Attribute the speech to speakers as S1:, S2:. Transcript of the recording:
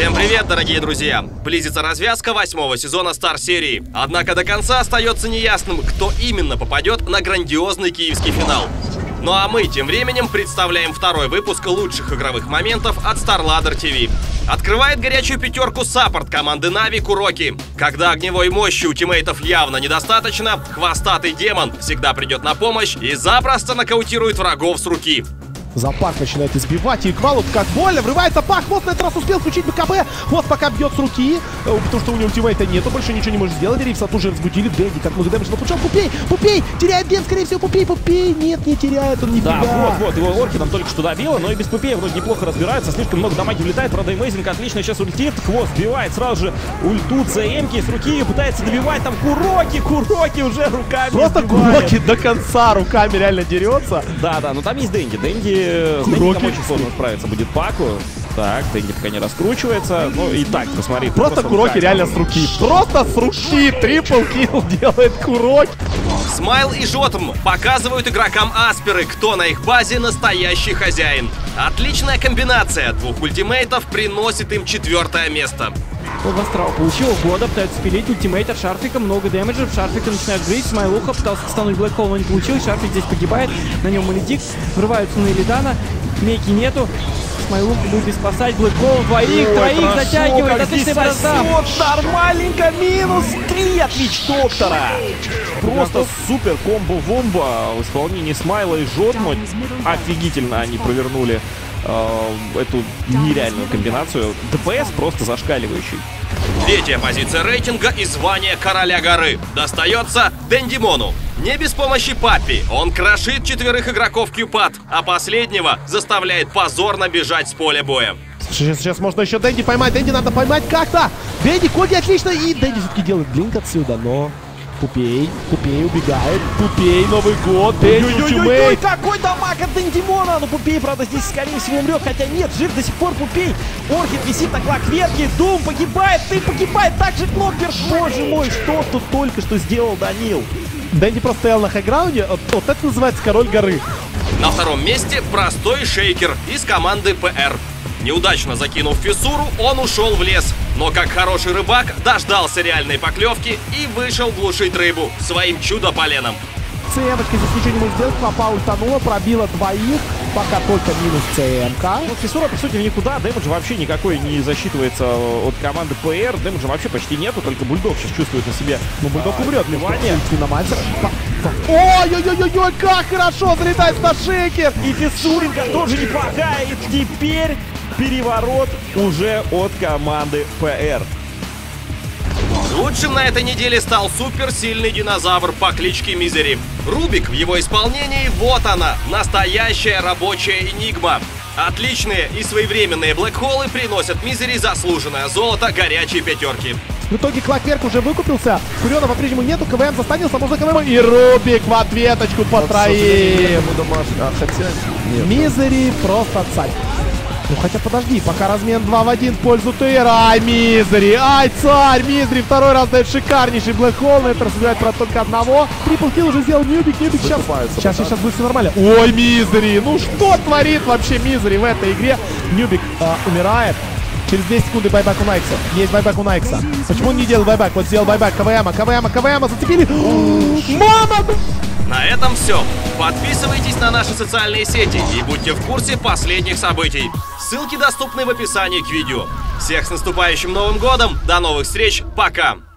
S1: Всем привет, дорогие друзья! Близится развязка 8-го сезона Стар-серии. Однако до конца остается неясным, кто именно попадет на грандиозный киевский финал. Ну а мы тем временем представляем второй выпуск лучших игровых моментов от StarLadder TV. Открывает горячую пятерку саппорт команды Нави Куроки. Когда огневой мощи у тиммейтов явно недостаточно, хвостатый демон всегда придет на помощь и запросто нокаутирует врагов с руки.
S2: Запах начинает избивать, и Квалут как больно, врывается Пак, Хвост на этот раз успел включить БКБ, Хвост пока бьет с руки, потому что у него ультимейта нету, больше ничего не может сделать, Ривса тут же разбудили, Дэнди как много дэмэджа получил, Пупей, теряет ген, скорее всего, Пупей, нет, не теряет, он нифига.
S3: Да, вот, его орки там только что добило, но и без Пупея вроде неплохо разбирается, слишком много дамаги влетает, правда, Amazing отлично сейчас ультит, Хвост сбивает сразу же ульту ЦМки с руки и пытается добивать там Куроки уже руками
S2: просто
S3: сбивает.
S2: Куроки до конца руками реально дерется.
S3: Да, но там есть Дэнди. С Дэнди там очень сложно справиться будет Паку. Так, Дэнди пока не раскручивается. Ну и так, посмотри.
S2: Просто Куроки реально с руки. Просто с руки. Трипл килл делает Куроки.
S1: Смайл и Жотм показывают игрокам Асперы, кто на их базе настоящий хозяин. Отличная комбинация двух ультимейтов приносит им 4-е место.
S4: Астрал получил года, пытается спилить ультимейт от Шарфика, много дэмэджа, Шарфика начинает грызть, Смайлуха пытался стануть Блэк Холл, но не получилось, Шарфик здесь погибает, на нем Маледик, врываются на Илидана, Мейки нету, Смайлуха будет спасать, Блэк Холл, троих затягивает, отличный борозда.
S3: Нормальненько, минус 3 от Вич Доктора. Просто супер комбо-вомба в исполнении Смайла и Жотма. Офигительно они провернули эту нереальную комбинацию. ДПС просто зашкаливающий.
S1: 3-я позиция рейтинга и звание Короля Горы достается Дэндимону. Не без помощи Паппи, он крошит 4 игроков Кьюпад, а последнего заставляет позорно бежать с поля боя.
S2: Сейчас можно еще Дэнди поймать, Дэнди надо поймать как-то. Дэнди, Коги отлично, и Дэнди все-таки делает блинк отсюда, но... Пупей убегает, Пупей, Новый год, Дэнди ультимейт.
S3: Какой дамаг от Дэндимона! Но Пупей, правда, здесь скорее всего умрет, хотя нет, жив до сих пор Пупей. Орхид висит на клакверке, Дум погибает, так же Клоквер. Боже мой, что тут только что сделал Данил?
S2: Дэнди просто стоял на хайграунде, вот это называется Король Горы.
S1: На 2-м месте простой шейкер из команды ПР. Неудачно закинув фиссуру, он ушел в лес, но как хороший рыбак дождался реальной поклевки и вышел глушить рыбу своим чудо-поленом.
S2: ЦМочка здесь ничего не может сделать, Папа ультанула, пробила двоих, пока только минус ЦМка.
S3: Ну, фиссура, по сути, в никуда, дэмэдж вообще никакой не засчитывается от команды ПР, дэмэджа вообще почти нету, только Бульдог сейчас чувствует на себе.
S2: Ну, Бульдог умрет, Финомансер. Ой-ой-ой-ой, как хорошо залетает на шейкер!
S3: И фиссуринка тоже неплохая, и теперь переворот уже от команды ПР.
S1: Лучшим на этой неделе стал суперсильный динозавр по кличке Мизери. Рубик в его исполнении, вот она, настоящая рабочая энигма. Отличные и своевременные блэкхоллы приносят Мизери заслуженное золото горячей пятерки.
S2: В итоге Клакверк уже выкупился, Курена по-прежнему нету, КВМ застанился, можно КВМ, и Рубик в ответочку по троим. Мизери просто царь. Ну хотя подожди, пока размен 2 в 1 в пользу ТР. Ай, Мизери! Ай, царь! Мизери второй раз дает шикарнейший блэкхолл. На это разбирает про только одного. Трипл килл уже сделал Ньюбик сейчас. Сейчас будет все нормально. Ой, Мизери! Ну что творит вообще Мизери в этой игре? Ньюбик умирает. Через 2 секунды байбэк у Найкса. Есть байбэк у Найкса. Почему он не делал байбэк? Вот сделал байбэк. КВМа зацепили. Мама!
S1: На этом все. Подписывайтесь на наши социальные сети и будьте в курсе последних событий. Ссылки доступны в описании к видео. Всех с наступающим Новым годом. До новых встреч. Пока.